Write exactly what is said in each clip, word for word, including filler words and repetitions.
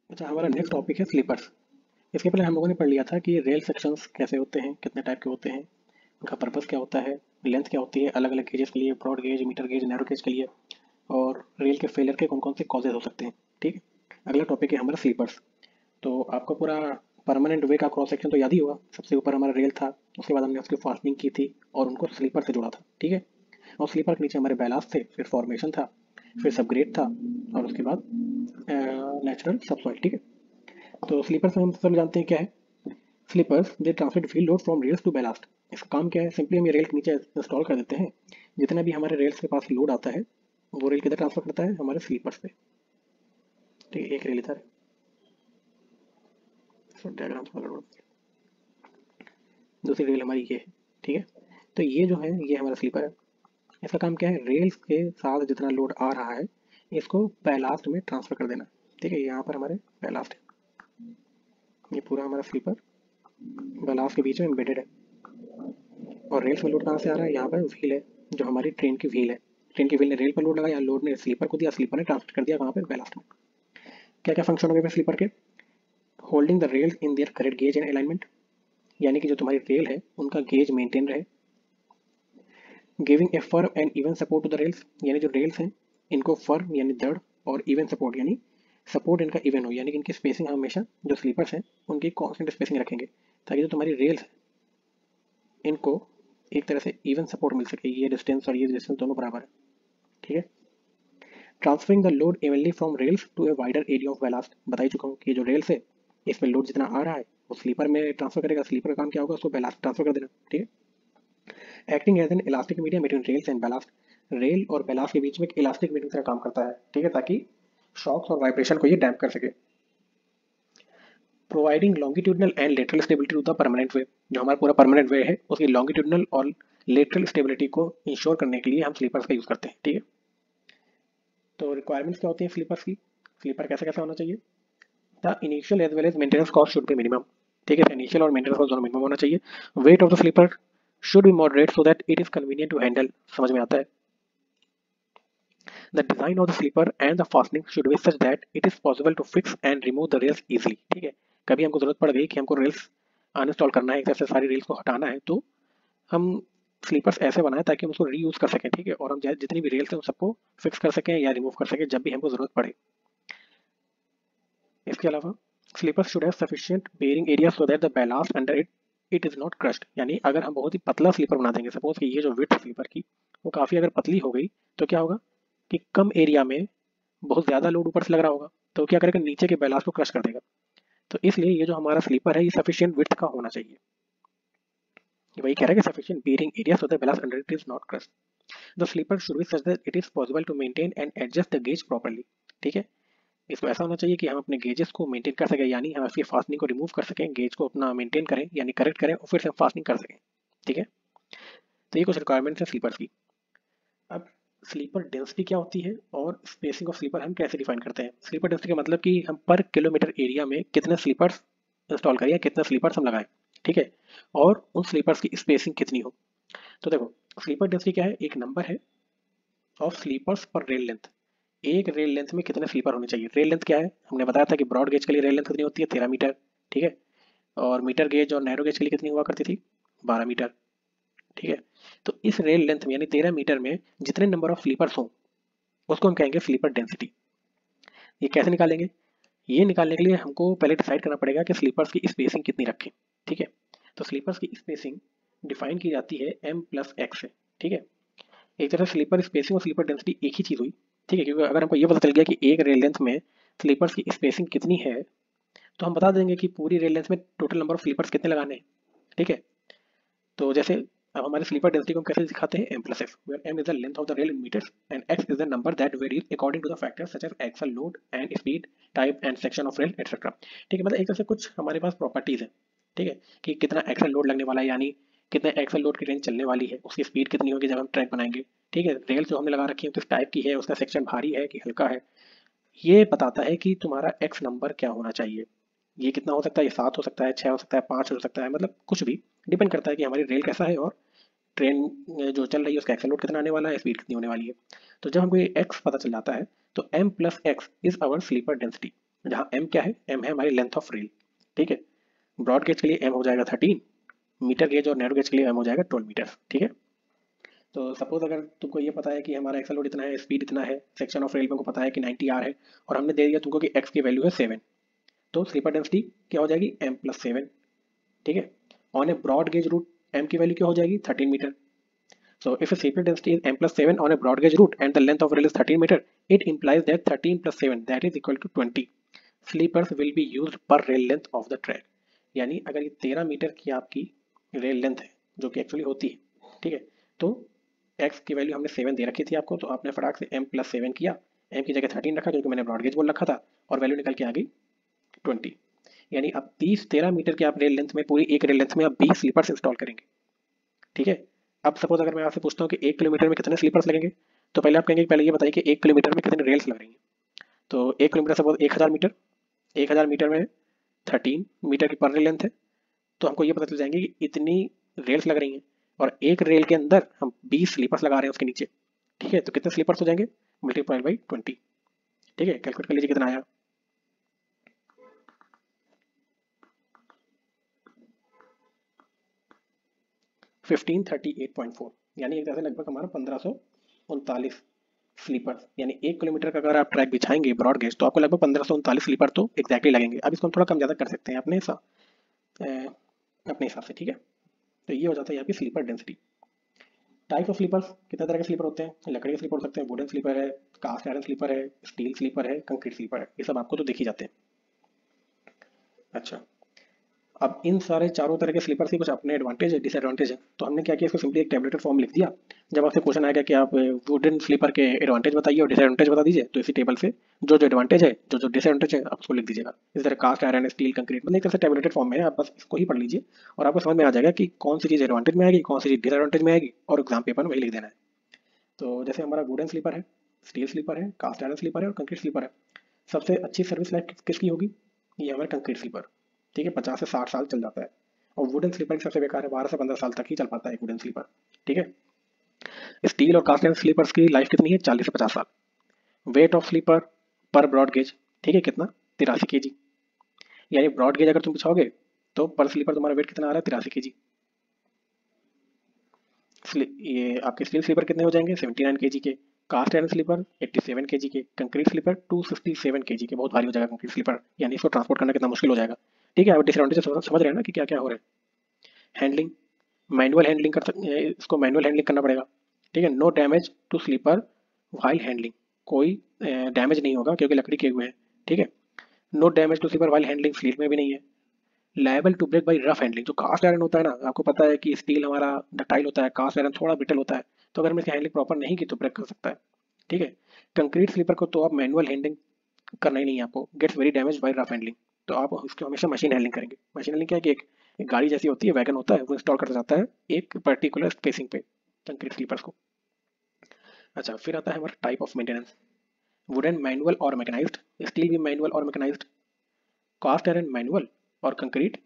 अच्छा, हमारा next topic है स्लीपर्स। इसके पहले हम लोगों ने पढ़ लिया था कि रेल सेक्शंस कैसे होते हैं, कितने टाइप के होते हैं, उनका पर्पस क्या होता है, लेंथ क्या होती है अलग अलग गेजेस के लिए, broad gauge, metre gauge, narrow gauge के लिए, और रेल के फेलियर के कौन कौन से कॉजेज हो सकते हैं। ठीक है। अगला टॉपिक है हमारा स्लीपर्स। तो आपको पूरा परमानेंट वे का क्रॉस सेक्शन तो याद ही होगा। सबसे ऊपर हमारा रेल था, उसके बाद हमने उसकी फास्टनिंग की थी और उनको स्लीपर से जोड़ा था। ठीक है। और स्लीपर के नीचे हमारे बैलास्ट थे, फिर फॉर्मेशन था, फिर सबग्रेड था, और उसके बाद नेचुरल सबसॉइल। ठीक है। तो स्लीपर्स में हम सब जानते हैं क्या है। Sleepers they transmit field load from rails to ballast. इसका काम क्या है, सिंपली हम ये रेल के नीचे इंस्टॉल कर देते हैं। जितना भी हमारे रेल्स के पास लोड आता है वो रेल किधर ट्रांसफर करता है, हमारे स्लीपर्स पे। ठीक है। एक रेल इधर, डायग्राम दूसरी रेल हमारी ये है। ठीक है। तो ये जो है ये हमारा स्लीपर है। इसका काम क्या है, रेल्स के साथ जितना लोड आ रहा है इसको बैलास्ट में ट्रांसफर कर देना। ठीक है। यहाँ पर हमारे बैलास्ट है, ये पूरा हमारा स्लीपर बैलास्ट के बीच में एम्बेडेड है। और रेल्स में लोड कहाँ से आ रहा है, यहाँ पर व्हील है, जो हमारी ट्रेन की व्हील है। ट्रेन की व्हील ने रेल पर लोड लगाया, लोड ने स्लीपर को दिया, स्लीपर ने ट्रांसफर कर दिया कहाँ पे, बैलास्ट में। क्या क्या फंक्शन हो गए स्लीपर के, holding the rails in their correct gauge and alignment, यानी कि जो तुम्हारी रेल है उनका गेज मेंटेन रहे। Giving a firm and even support to the rails, यानी जो रेल्स हैं इनको फर्म यानी दृढ़, और इवन सपोर्ट यानी सपोर्ट इनका इवन हो, यानी कि इनकी स्पेसिंग हमेशा जो स्लीपर्स हैं उनकी कांस्टेंट स्पेसिंग रखेंगे, ताकि जो तुम्हारी रेल्स है इनको एक तरह से इवन सपोर्ट मिल सके, ये डिस्टेंस और ये डिस्टेंस दोनों बराबर है। ठीक है। Transferring the load evenly from rails to a wider area of ballast, बता ही चुका हूँ कि जो रेल्स है इसमें लोड जितना आ रहा है वो स्लीपर में ट्रांसफर करेगा, स्लीपर का काम क्या होगा, उसको बैलास्ट ट्रांसफर कर देना। ठीक है। Acting as an elastic medium between rails and ballast, rail और बैलास्ट के बीच में एक इलास्टिक मीडियम तरह काम करता है। ठीक है, ताकि शॉक्स और वाइब्रेशन को ये डैम्प कर सके। Providing longitudinal and lateral stability to the permanent way, जो हमारा पूरा परमानेंट वे है उसकी लॉन्गिट्यूडनल और लेटरल स्टेबिलिटी को इंश्योर करने के लिए हम स्लीपर्स का यूज करते हैं। ठीक है। तो रिक्वायरमेंट्स क्या होती है स्लीपर्स की, स्लीपर कैसा कैसा होना चाहिए। The initial as well as maintenance cost should be minimum. ठीक है, इनिशियल और मेंटेनेंस कॉस्ट दोनों मिनिमम होना चाहिए। Weight of the sleeper should be moderate so that it is convenient to handle, समझ में आता है। The design of the sleeper and the fastening should be such that it is possible to fix and remove the rails easily. ठीक है। कभी हमको जरूरत पड़ गई कि हमको रेल्स अनइंस्टॉल करना है, एक तरह से सारी रेल्स को हटाना है, तो हम स्लीपर्स ऐसे बनाए ताकि हम उसको रीयूज कर सकें। ठीक है। और हम जितनी भी रेल्स हैं उन सबको फिक्स कर सकें या रिमूव कर सकें जब भी हमको जरूरत पड़े। इसके अलावा sleepers should have sufficient bearing area so that the ballast under it it is not crushed, यानी अगर हम बहुत ही पतला स्लीपर बना देंगे, सपोज कि ये जो विड्थ स्लीपर की वो काफ़ी अगर पतली हो गई, तो क्या होगा कि कम एरिया में बहुत ज़्यादा लोड ऊपर से लग रहा होगा, तो क्या करेगा, नीचे के बैलास्ट को क्रश कर देगा। तो इसलिए ये जो हमारा स्लीपर है ये सफिशिएंट विड्थ का होना चाहिए। वही कह रहा है कि sufficient bearing area so that ballast under it is not crushed. The sleeper should be such that it is possible to maintain and adjust the gauge properly. ठीक है। इसको ऐसा होना चाहिए कि हम अपने गेजेस को मेंटेन कर सकें, यानी हम इसकी फास्टनिंग को रिमूव कर सकें, गेज को अपना मेंटेन करें यानी करेक्ट करें, और फिर से हम फास्टनिंग कर सकें। ठीक है। तो ये कुछ रिक्वायरमेंट्स है स्लीपर्स की। अब स्लीपर डेंसिटी क्या होती है और स्पेसिंग ऑफ स्लीपर हम कैसे डिफाइन करते हैं। स्लीपर डेंसिटी का मतलब कि हम पर किलोमीटर एरिया में कितने स्लीपर्स इंस्टॉल करें या कितने स्लीपर्स हम लगाएं। ठीक है। और उन स्लीपर्स की स्पेसिंग कितनी हो। तो देखो, स्लीपर डेंसिटी क्या है, एक नंबर है ऑफ स्लीपर्स पर रेल लेंथ। एक रेल लेंथ में कितने स्लीपर होने चाहिए। रेल लेंथ क्या है, हमने बताया था कि ब्रॉड गेज के लिए रेल लेंथ कितनी होती है, तेरह मीटर। ठीक है। और मीटर गेज और नैरो गेज के लिए कितनी हुआ करती थी, बारह मीटर। ठीक है। तो इस रेल लेंथ में यानी तेरह मीटर में जितने नंबर ऑफ स्लीपर्स हों उसको हम कहेंगे स्लीपर डेंसिटी। ये कैसे निकालेंगे, ये निकालने के लिए हमको पहले डिसाइड करना पड़ेगा कि स्लीपर्स की स्पेसिंग कितनी रखें। ठीक है। तो स्लीपर्स की स्पेसिंग डिफाइन की जाती है एम प्लस एक्स से। ठीक है। एक तरह स्लीपर स्पेसिंग और स्लीपर डेंसिटी एक ही चीज़ हुई। ठीक है। क्योंकि अगर हमको ये पता चल गया कि एक रेल लेंथ में स्लीपर्स की स्पेसिंग कितनी है, तो हम बता देंगे कि पूरी रेल लेंथ में टोटल नंबर ऑफ स्लीपर्स कितने लगाने हैं। ठीक है। तो जैसे अब हमारे स्लीपर डेंसिटी को हम कैसे दिखाते हैं, M plus X, where M is the length of the rail in metres and X is the number that varies according to the factors such as axle load and speed type and section of rail etcetera. ठीक है। मतलब एक तरह से कुछ हमारे पास properties है। ठीक है। कि कितना एक्सल लोड लगने वाला है, यानी कितने एक्सल लोड की ट्रेन चलने वाली है, उसकी स्पीड कितनी होगी जब हम ट्रैक बनाएंगे। ठीक है। रेल जो हमने लगा रखी है किस टाइप की है, उसका सेक्शन भारी है कि हल्का है, ये बताता है कि तुम्हारा एक्स नंबर क्या होना चाहिए। ये कितना हो सकता है, ये सात हो सकता है, छः हो सकता है, पाँच हो सकता है, मतलब कुछ भी डिपेंड करता है कि हमारी रेल कैसा है और ट्रेन जो चल रही है उसका एक्सल लोड कितना आने वाला है, स्पीड कितनी होने वाली है। तो जब हमको ये एक्स पता चल जाता है तो M plus X is our sleeper density. जहाँ एम क्या है, एम है हमारी लेंथ ऑफ रेल, ठीक है। ब्रॉड गेज के लिए एम हो जाएगा थर्टीन मीटर गेज और नैरो गेज के लिए एम हो जाएगा ट्वेल्व मीटर, ठीक है। तो सपोज अगर तुमको ये पता है कि हमारा एक्सल लोड इतना है, स्पीड इतना है, सेक्शन ऑफ रेल में को पता है कि नाइंटी आर है, और हमने दे दिया तुमको कि एक्स की वैल्यू है सेवन, तो स्लीपर डेंसिटी क्या हो जाएगी, एम प्लस सेवन, ठीक है। On a broad gauge route M की वैल्यू क्या हो जाएगी, thirteen metre. So if a sleeper density is m plus seven on a broad gauge route and the length of rail is thirteen meter, it implies that thirteen plus seven that is equal to twenty sleepers will be used per rail length of the track। यानी अगर ये तेरह metre की आपकी rail length है जो कि actually होती है, ठीक है, तो x की वैल्यू हमने सेवन दे रखी थी आपको, तो आपने फटाक से m प्लस सेवन किया, m की जगह थर्टीन रखा क्योंकि मैंने ब्रॉड गेज बोल रखा था, और वैल्यू निकल के आ गई ट्वेंटी। यानी अब बीस तेरह मीटर की आप रेल लेंथ में, पूरी एक रेल लेंथ में आप बीस स्लीपर्स इंस्टॉल करेंगे, ठीक है। अब सपोज अगर मैं आपसे पूछता हूँ कि एक किलोमीटर में कितने स्लीपर्स लगेंगे, तो पहले आप कहेंगे पहले ये बताइए कि एक किलोमीटर में कितने रेल्स लग रही हैं। तो एक किलोमीटर सपोज एक हज़ार मीटर, एक हज़ार मीटर में थर्टीन मीटर की पर रेल लेंथ है, तो हमको ये पता चल जाएंगे कि इतनी रेल्स लग रही हैं, और एक रेल के अंदर हम बीस स्लीपर्स लगा रहे हैं उसके नीचे, ठीक है। तो कितने स्लीपर्स हो जाएंगे, मल्टीप्लाई बाई ट्वेंटी, ठीक है। कैलकुलेट कर लीजिए कितना आया, fifteen thirty eight point four, यानी एक तरह से लगभग हमारा पंद्रह सौ उनतालीस स्लीपर, यानी एक किलोमीटर का अगर आप ट्रैक बिछाएंगे ब्रॉड गेज तो आपको लगभग पंद्रह सौ उनतालीस स्लीपर तो एक्जैक्टली लगेंगे। अब इसको हम थोड़ा कम ज़्यादा कर सकते हैं अपने हिसाब अपने हिसाब से, ठीक है। तो ये हो जाता है आपकी sleeper density. Type of sleepers, कितने तरह के स्लीपर होते हैं, लकड़ी के स्लीपर हो सकते हैं, वुडन स्लीपर है, कास्ट आयरन स्लीपर है, स्टील स्लीपर है, कंक्रीट स्लीपर है, ये सब आपको तो दिख ही जाते हैं। अच्छा, अब इन सारे चारों तरह के स्लीपर्स के कुछ अपने एडवांटेज है, डिसएडवांटेज है, तो हमने क्या किया, इसको सिंपली एक टेबलेटेड फॉर्म लिख दिया। जब आपसे क्वेश्चन आएगा कि आप वुडन स्लीपर के एडवांटेज बताइए और डिसएडवांटेज बता दीजिए, तो इसी टेबल से जो जो एडवांटेज है, जो जो डिसएडवांटेज है, आप उसको लिख दीजिएगा। इस तरह कास्ट आयरन, स्टील, कंक्रीट, मतलब एक तरह से टेबलेटेड फॉर्म में है, आप बस इसको ही पढ़ लीजिए और आपको समझ में आ जाएगा कि कौन सी चीज़ एडवांटेज में आएगी, कौन सी चीज़ डिसएडवांटेज में आएगी, और एग्जाम पेपर में वही लिख देना है। तो जैसे हमारा वुडन स्लीपर है, स्टील स्लीपर है, कास्ट आयरन स्लीपर है और कंक्रीट स्लीपर है, सबसे अच्छी सर्विस लाइफ किसकी होगी, ये हमारा कंक्रीट स्लीपर, ठीक है, पचास से साठ साल चल जाता है। और वुडन स्लीपर सबसे बेकार है, बारह से पंद्रह साल तक ही चल पाता है वुडन स्लीपर, ठीक है। स्टील और कास्ट आयरन स्लीपर्स की लाइफ कितनी है, चालीस से पचास साल। वेट ऑफ स्लीपर पर ब्रॉड गेज, ठीक है, कितना, तिरासी के जी, यानी ब्रॉड गेज अगर तुम बिछाओगे तो पर स्लीपर तुम्हारा वेट कितना आ रहा है, तिरासी के जी। ये आपके स्टील स्लीपर कितने हो जाएंगे, सेवेंटी नाइन के जी के, cast iron sleeper eighty seven K G के, concrete sleeper two sixty seven K G के, बहुत भारी हो जाएगा कंक्रीट स्लीपर, यानी इसको ट्रांसपोर्ट करना कितना मुश्किल हो जाएगा, ठीक है। अब डिसएडवांटेज समझ रहे हैं ना कि क्या क्या हो रहा है। हैंडलिंग, मैनुअल हैंडलिंग कर सकते हैं, इसको मैनुअल हैंडलिंग करना पड़ेगा, ठीक है। No damage to sleeper while handling, कोई डैमेज नहीं होगा क्योंकि लकड़ी के हुए हैं, ठीक है। No damage to sleeper while handling स्लीट में भी नहीं है। Liable to break by rough handling, जो कास्ट आयरन होता है ना, आपको पता है कि स्टील हमारा डक्टाइल होता है, कास्ट आयरन थोड़ा ब्रिटल होता है, तो अगर हम इसकी हैंडलिंग प्रॉपर नहीं की तो ब्रेक कर सकता है, ठीक है। कंक्रीट स्लीपर को तो आप मैनुअल हैंडलिंग करना ही नहीं है आपको, gets very damage by rough handling, तो आप इसको हमेशा मशीन हैंडलिंग करेंगे। मशीन हैंडलिंग क्या है कि एक, एक गाड़ी जैसी होती है, वैगन होता है, वो इंस्टॉल करता जाता है एक पर्टिकुलर स्पेसिंग पे कंक्रीट स्लीपर्स को। अच्छा, फिर आता है हमारा type of maintenance, wooden manual और मैकेनाइज्ड, स्टील भी मैनुअल और मैकेनाइज्ड, कास्ट आयरन मैनुअल और कंक्रीट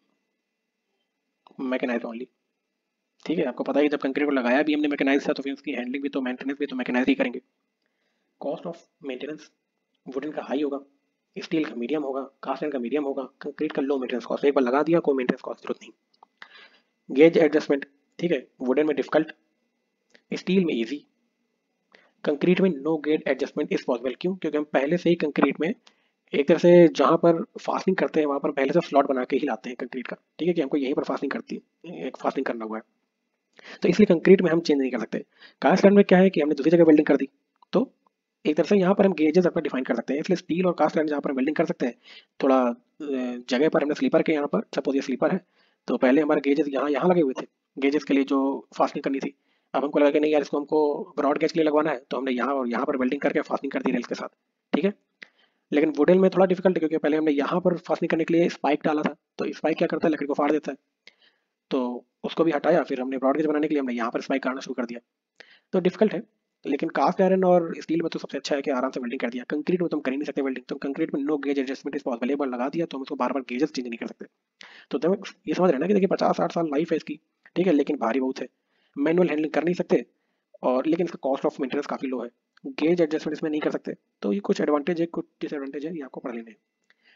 मैकेनाइज्ड ओनली, ठीक है। आपको पता है जब कंक्रीट को लगाया भी हमने मैकेनाइज था, तो फिर उसकी हैंडलिंग भी तो मेंटेनेंस भी तो मैकेनाइज ही करेंगे। कॉस्ट ऑफ मेंटेनेंस, वुडन का हाई होगा, स्टील का मीडियम होगा, कास्ट आयरन का मीडियम होगा, कंक्रीट का लो मेंटेनेंस कॉस्ट, एक बार लगा दिया कोई मेंटेनेंस कॉस्ट जरूरत नहीं। गेज एडजस्टमेंट, ठीक है, वुडन में डिफिकल्ट, स्टील में इजी, कंक्रीट में no gauge adjustment is possible, क्यों, क्योंकि हम पहले से ही कंक्रीट में एक तरह से जहाँ पर फास्टिंग करते हैं वहाँ पर पहले से स्लॉट बना के ही लाते हैं कंक्रीट का, ठीक है, कि हमको यहीं पर फास्टिंग करती है, एक फास्टिंग करना हुआ है, तो इसलिए कंक्रीट में हम चेंज नहीं कर सकते। कास्ट आयरन में क्या है कि हमने दूसरी जगह वेल्डिंग कर दी, तो एक तरह से यहाँ पर हम गेजेस अपना डिफाइन कर सकते हैं, इसलिए स्टील और कास्ट आयरन जहाँ पर वेल्डिंग कर सकते हैं, थोड़ा जगह पर हमने स्लीपर के यहाँ पर, सपोज ये स्लीपर है, तो पहले हमारे गेजेस यहाँ यहाँ लगे हुए थे गेजेस के लिए जो फास्टिंग करनी थी, अब हमको लगा कि नहीं यार इसको हमको ब्रॉड गेज के लिए लगवाना है, तो हमने यहाँ और यहाँ पर वेल्डिंग करके फास्टिंग कर दी रेल्स के साथ, ठीक है। लेकिन वुडन में थोड़ा डिफिकल्ट है क्योंकि पहले हमने यहाँ पर फास्टिंग करने के लिए स्पाइक डाला था, तो स्पाइक क्या करता है, लकड़ी को फाड़ देता है, तो उसको भी हटाया, फिर हमने ब्रॉड गेज बनाने के लिए हमने यहाँ पर स्पाइक करना शुरू कर दिया, तो डिफिकल्ट है। लेकिन कास्ट आयरन और स्टील में तो सबसे अच्छा है कि आराम से वेल्डिंग कर दिया, कंक्रीट में तुम कर ही नहीं सकते वेल्डिंग, तो कंक्रीट में no gauge adjustment is possible, एक बार लगा दिया तो हम उसको बार बार गेजेस चेंज नहीं कर सकते। तो तुम ये समझ रहे ना कि देखिए पचास साठ साल लाइफ है इसकी, ठीक है, लेकिन भारी बहुत है, मैनुअल हैंडलिंग कर नहीं सकते, और लेकिन इसका कॉस्ट ऑफ मेंटेनेंस काफ़ी लो है, गेज एडजस्टमेंट इसमें नहीं कर सकते, तो ये कुछ एडवांटेज है कुछ डिसएडवांटेज है, ये आपको पढ़ लेने हैं।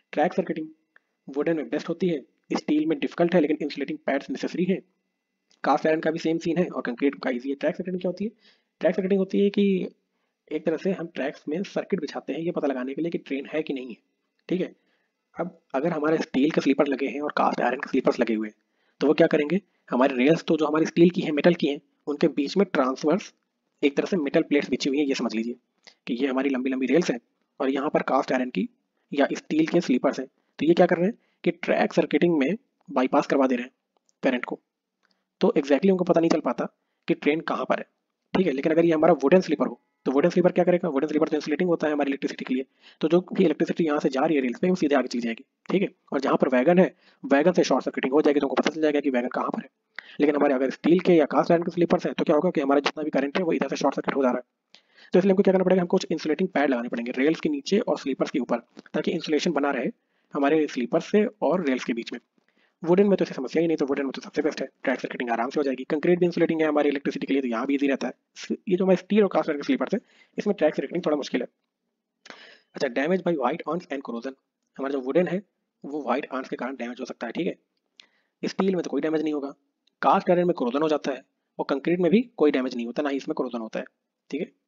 ट्रैक सर्किटिंग वुडन में बेस्ट होती है, स्टील में डिफिकल्ट है लेकिन इंसुलेटिंग पैड्स नेसेसरी है। कास्ट आयरन का भी सेम सीन है और कंक्रीट का इजी है। ट्रैक सर्किटिंग क्या होती है? ट्रैक सर्किटिंग होती है कि एक तरह से हम ट्रैक्स में सर्किट बिछाते हैं ये पता लगाने के लिए कि ट्रेन है कि नहीं है। ठीक है, अब अगर हमारे स्टील के स्लीपर लगे हैं और कास्ट आयरन के स्लीपर्स लगे हुए हैं तो वो क्या करेंगे, हमारे रेल्स तो जो हमारी स्टील की है, मेटल की है, उनके बीच में ट्रांसवर्स एक तरह से मेटल प्लेट्स बिछी हुई है, ये समझ लीजिए कि ये हमारी लंबी लंबी रेल्स हैं और यहाँ पर कास्ट आयरन की या स्टील के स्लीपर्स हैं। तो ये क्या कर रहे हैं कि ट्रैक सर्किटिंग में बाईपास करवा दे रहे हैं करंट को, तो एग्जैक्टली उनको पता नहीं चल पाता कि ट्रेन कहाँ पर है। ठीक है, लेकिन अगर ये हमारा वुडन स्लीपर हो तो वुडन स्लीपर क्या करेगा, वुडन स्लीपर तो इंसुलेटिंग होता है हमारी इलेक्ट्रिसिटी के लिए, तो जो भी इलेक्ट्रिसिटी यहाँ से जा रही है रेल्स पे वो सीधे आगे चली जाएगी। ठीक है, और जहाँ पर वैगन है, वैगन से शॉर्ट सर्किटिंग हो जाएगी तो उनको पता चल जाएगा कि वैगन कहाँ पर है। लेकिन हमारे अगर स्टील के या कास्ट आयरन के स्लीपर्स हैं तो क्या होगा कि हमारा जितना भी करंट है वो इधर से शॉर्ट सर्किट हो जा रहा है। तो इसलिए हमको क्या करना पड़ेगा, हमको कुछ इंसुलेटिंग पैड लगाने पड़ेंगे रेल्स के नीचे और स्लीपर्स के ऊपर, ताकि इंसुलेशन बना रहे हमारे स्लीपर्स से और रेल्स के बीच में। वुडन में तो ऐसी समस्या ही नहीं, तो वुडन में तो सबसे बेस्ट है, ट्रैक सर्किटिंग आराम से हो जाएगी। कंक्रीट भी इंसुलेटिंग है हमारी इलेक्ट्रिसिटी के लिए तो यहाँ भी इजी रहता है। ये जो हमारे स्टील और कास्ट आयरन के स्लीपर्स है इसमें ट्रैक सर्किटिंग थोड़ा मुश्किल है। अच्छा, damage by white ants and corrosion, हमारा जो वुडन है वो व्हाइट आंट्स के कारण डैमेज हो सकता है। ठीक है, स्टील में तो कोई डैमेज नहीं होगा, कास्ट आयरन में कोरोजन हो जाता है और कंक्रीट में भी कोई डैमेज नहीं होता, ना ही इसमें कोरोजन होता है। ठीक है,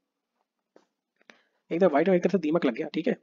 एक तरफ व्हाइट और एक तरफ से दीमक लग गया। ठीक है,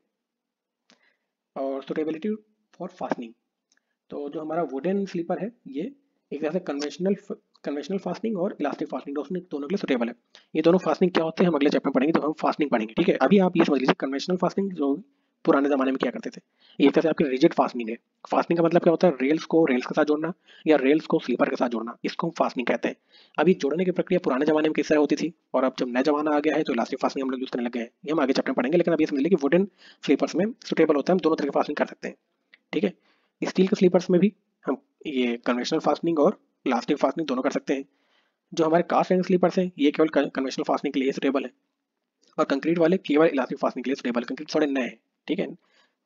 और सुटेबिलिटी फॉर फास्टनिंग, तो जो हमारा वुडन स्लीपर है ये एक तरह से कन्वेंशनल कन्वेंशनल फास्टनिंग और इलास्टिक फास्टनिंग दोनों दोनों के लिए सुटेबल है। ये दोनों फास्टनिंग क्या होते हैं हम अगले चैप्टर में पढ़ेंगे, तो हम फास्टनिंग पढ़ेंगे। ठीक है, अभी आप ये समझ लीजिए कन्वेंशनल फास्टनिंग जो पुराने जमाने में क्या करते थे, ये एक तरह से आपकी रिजिड फास्टनिंग है। फास्टनिंग का मतलब क्या होता है, रेल्स को रेल्स के साथ जोड़ना या रेल्स को स्लीपर के साथ जोड़ना, इसको हम फास्टनिंग कहते हैं। अभी जोड़ने की प्रक्रिया पुराने जमाने में किस तरह होती थी और अब जब नया जमाना आ गया है तो इलास्टिक फास्टनिंग हम लोग यूज करने लगे हैं, ये हम आगे चैप्टर में पढ़ेंगे। लेकिन अभी समझ लीजिए कि वुडन स्लीपर्स में सुटेबल होता है, हम दोनों तरह की फास्टनिंग कर सकते हैं। ठीक है, स्टील के स्लीपर्स में भी हम ये कन्वेंशनल फास्टनिंग और इलास्टिक फास्टनिंग दोनों कर सकते हैं। जो हमारे कास्ट आयरन स्लीपर्स हैं ये केवल कन्वेंशनल फास्टनिंग के लिए सुटेबल है और कंक्रीट वाले केवल इलास्टिक फास्टनिंग के लिए सुटेबल है, कंक्रीट थोड़े नए हैं। ठीक है,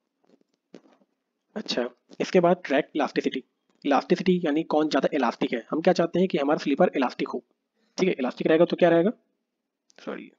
अच्छा, इसके बाद ट्रैक इलास्टिसिटी, इलास्टिसिटी यानी कौन ज़्यादा इलास्टिक है। हम क्या चाहते हैं कि हमारा स्लीपर इलास्टिक हो। ठीक है, इलास्टिक रहेगा तो क्या रहेगा, सॉरी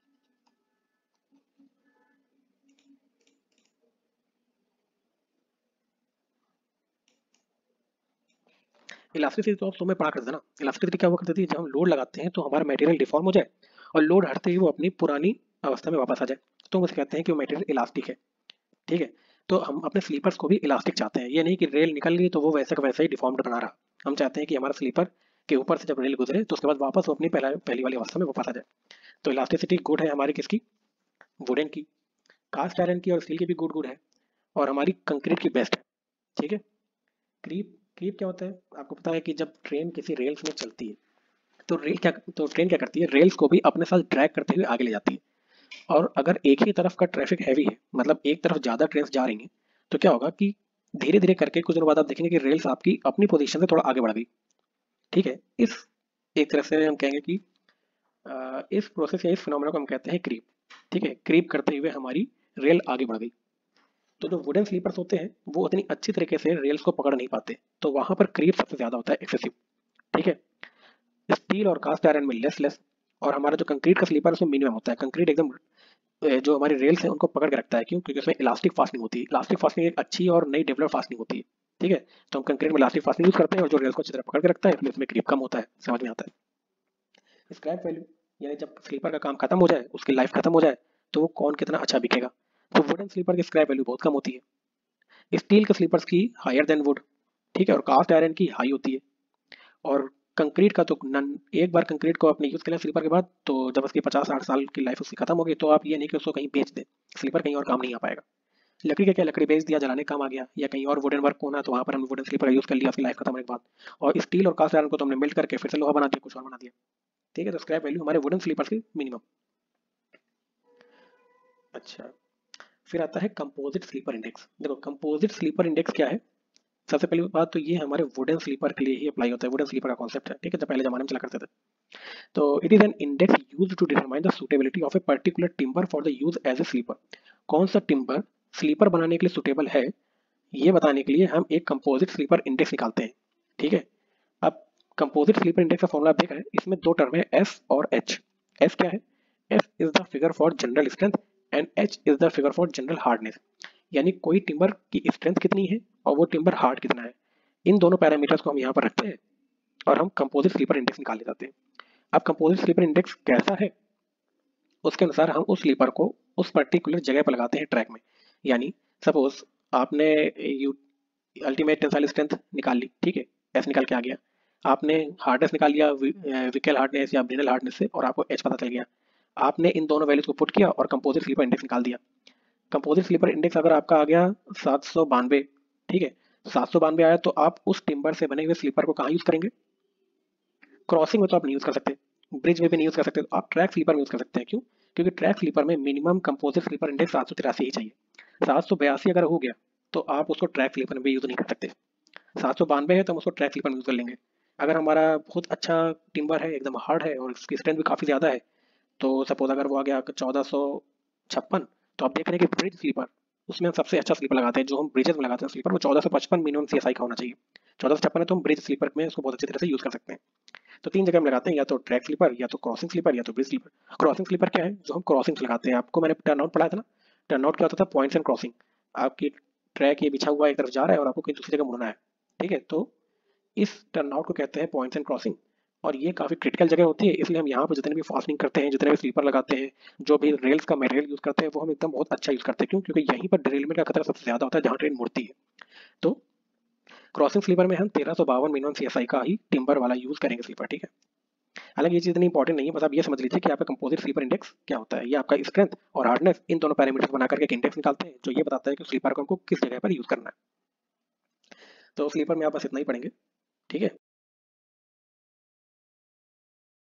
इलास्टिसिटी तो आप सुबह पढ़ा करते थे ना। इलास्टिसिटी क्या हुआ करती थी, जब हम लोड लगाते हैं तो हमारा मटेरियल डिफॉर्म हो जाए और लोड हटते ही वो अपनी पुरानी अवस्था में वापस आ जाए, तो हम उसे कहते हैं कि वो मटेरियल इलास्टिक है। ठीक है, तो हम अपने स्लीपर्स को भी इलास्टिक चाहते हैं, ये नहीं कि रेल निकल गई तो वो वैसे का वैसा ही डिफॉर्म्ड बना रहा। हम चाहते हैं कि हमारा स्लीपर के ऊपर से जब रेल गुजरे तो उसके बाद वापस वो अपनी पहला पहली वाली अवस्था में वापस आ जाए। तो इलास्टिसिटी गुड है हमारी किसकी, वुडन की। कास्ट आयरन की और स्टील की भी गुड गुड है और हमारी कंक्रीट की बेस्ट है। ठीक है, क्रीप क्रीप क्या होता है, आपको पता है कि जब ट्रेन किसी रेल्स में चलती है तो रेल क्या तो ट्रेन क्या करती है, रेल्स को भी अपने साथ ड्रैग करते हुए आगे ले जाती है। और अगर एक ही तरफ का ट्रैफिक हैवी है, मतलब एक तरफ ज़्यादा ट्रेन जा रही हैं, तो क्या होगा कि धीरे धीरे करके कुछ दिनों बाद आप देखेंगे कि रेल्स आपकी अपनी पोजीशन से थोड़ा आगे बढ़ गई। ठीक है, इस एक तरह से हम कहेंगे कि आ, इस प्रोसेस या इस फिनोमेना को हम कहते हैं क्रीप। ठीक है, क्रीप करते हुए हमारी रेल आगे बढ़ गई। तो जो वुडन स्लीपर्स होते हैं वो उतनी अच्छी तरीके से रेल्स को पकड़ नहीं पाते, तो वहां पर क्रीप सबसे ज्यादा होता है, एक्सेसिव। ठीक है, स्टील और कास्ट आयरन में लेस लेस और हमारा जो कंक्रीट का स्लीपर है उसमें मिनिमम होता है। कंक्रीट एकदम जो हमारी रेल्स हैं उनको पकड़ के रखता है, क्यों, क्योंकि उसमें इलास्टिक फास्टनिंग होती है। इलास्टिक फास्टनिंग एक अच्छी और नई डेवलप फास्टनिंग होती है। ठीक है, तो हम कंक्रीट में इलास्टिक फास्टनिंग यूज करते हैं और जो रेल्स को अच्छी तरह पकड़ के रखता है इसलिए उसमें क्रीप कम होता है, समझ में आता है। स्क्रैप वैल्यू यानी जब स्लीपर का काम खत्म हो जाए, उसकी लाइफ खत्म हो जाए, तो वो कौन कितना अच्छा बिकेगा, तो वुडन स्लीपर की स्क्रैप वैल्यू बहुत कम होती है। स्टील के स्लीपर्स की हायर देन वुड। ठीक है, और कास्ट आयरन की हाई होती है। और कंक्रीट का तो नन, एक बार कंक्रीट को आपने यूज़ किया स्लीपर के बाद तो जब उसकी पचास साठ साल की लाइफ उसकी खत्म हो गई तो आप ये नहीं कि उसको कहीं बेच दें, स्लीपर कहीं और काम नहीं आ पाएगा। लकड़ी का क्या, लकड़ी बेच दिया, जलाने काम आ गया, या कहीं और वुडन वर्क होना तो वहाँ पर हमने वुडन स्लीपर यूज़ कर लिया उसकी लाइफ खत्म होने के बाद। और स्टील और कास्ट आयरन को तो हमने मेल्ट करके फिर से लोहा बना दिया, कुछ और बना दिया। ठीक है, तो स्क्रैप वैल्यू हमारे वुडन स्लीपर्स की मिनिमम। अच्छा, फिर आता है कंपोजिट स्लीपर इंडेक्स। देखो कंपोजिट स्लीपर इंडेक्स क्या है, सबसे पहली बात तो ये हमारे वुडन स्लीपर के लिए ही अप्लाई होता है, वुडन स्लीपर का कॉन्सेप्ट है। ठीक है, जब पहले जमाने में चला करते थे, तो it is an index used to determine the suitability of a particular timber for the use as a sleeper. कौन सा टिम्बर स्लीपर बनाने के लिए सुटेबल है ये बताने के लिए हम एक कंपोजिट स्लीपर इंडेक्स निकालते हैं। ठीक है, अब कंपोजिट स्लीपर इंडेक्स का फॉर्मूला आप देख रहे हैं, इसमें दो टर्म है, एस और एच। एस क्या है, S is the figure for general strength and H is the figure for general hardness. यानी कोई टिम्बर की स्ट्रेंथ कितनी है और वो टिम्बर हार्ड कितना है, इन दोनों पैरामीटर्स को हम यहाँ पर रखते हैं और हम कंपोजिट स्लीपर इंडेक्स निकाल जाते हैं। अब कंपोजिट स्लीपर इंडेक्स कैसा है, उसके अनुसार हम उस स्लीपर को उस पर्टिकुलर जगह पर लगाते हैं ट्रैक में। यानी सपोज आपने यू अल्टीमेट टेंसाइल स्ट्रेंथ निकाल ली, ठीक है, एस निकल के आ गया। आपने हार्डनेस निकाल लिया विकल हार्डनेस या ब्रिनल हार्डनेस से, और आपको एच पता चल गया। आपने इन दोनों वैल्यूज को पुट किया और कंपोजिट स्लीपर इंडेक्स निकाल दिया। कंपोजिट स्लीपर इंडेक्स अगर आपका आ गया सात सौ बानवे, ठीक है, सात सौ बानवे आया तो आप उस टिम्बर से बने हुए स्लीपर को कहाँ यूज करेंगे? क्रॉसिंग में तो आप नहीं यूज कर सकते, ब्रिज में भी नहीं यूज कर सकते, तो आप ट्रैक स्लीपर में यूज कर सकते हैं। क्यों? क्योंकि ट्रैक स्लीपर में मिनिमम कंपोजिट स्लीपर इंडेक्स सात सौ तिरासी ही चाहिए। सात सौ बयासी अगर हो गया तो आप उसको ट्रैक स्लीपर में भी यूज नहीं कर सकते। सात सौ बानवे है तो हम उसको ट्रैक स्लीपर में यूज कर लेंगे। अगर हमारा बहुत अच्छा टिम्बर है, एकदम हार्ड है और उसकी स्ट्रेंथ भी काफ़ी ज़्यादा है, तो सपोज अगर वो आ गया चौदह सौ छप्पन, तो आप देख रहे हैं कि ब्रिज स्लीपर, उसमें हम सबसे अच्छा स्लीपर लगाते हैं, जो हम ब्रिजेस में लगाते हैं स्लीपर, वो चौदह सौ पचपन मिनिमम सी एस आई का होना चाहिए। चौदह सौ छप्पन है तो हम ब्रिज स्लीपर में उसको बहुत अच्छी तरह से यूज कर सकते हैं। तो तीन जगह हम लगाते हैं, या तो ट्रैक स्लीपर, या तो क्रॉसिंग स्लीपर, या तो ब्रिज स्लीपर। क्रॉसिंग स्लीपर क्या है? जो हम क्रॉसिंग लगाते हैं। आपको मैंने टर्न आउट पढ़ाया था ना, टर्न आउट क्या होता था? Points and crossing. आपकी ट्रैक ये बिछा हुआ एक तरफ जा रहा है और आपको कहीं दूसरी जगह मुड़ना है, ठीक है, तो इस टर्न आउट को कहते हैं पॉइंट्स एंड क्रॉसिंग। और ये काफ़ी क्रिटिकल जगह होती है, इसलिए हम यहाँ पर जितने भी फास्टिंग करते हैं, जितने भी स्लीपर लगाते हैं, जो भी रेल्स का मटेरियल यूज़ करते हैं, वो हम एकदम बहुत अच्छा यूज़ करते हैं। क्यों? क्योंकि यहीं पर डिरेलमेंट का खतरा सबसे ज़्यादा होता है जहाँ ट्रेन मुड़ती है। तो क्रॉसिंग स्लीपर में हम तेरह सौ बावन मिनिमम सी एस आई का ही टिम्बर वाला यूज़ करेंगे स्लीपर, ठीक है। हालांकि ये चीज़ इतनी इंपॉर्टेंट नहीं है, बस आप ये समझ लीजिए कि आपका कंपोजिट स्लीपर इंडेक्स क्या होता है। ये आपका स्ट्रेंथ और हार्डनेस, इन दोनों पैरामीटर्स बना करके एक इंडेक्स निकालते हैं जो ये बताता है कि स्लीपर को हमको किस जगह पर यूज़ करना है। तो स्लीपर में आप बस इतना ही पढ़ेंगे, ठीक है।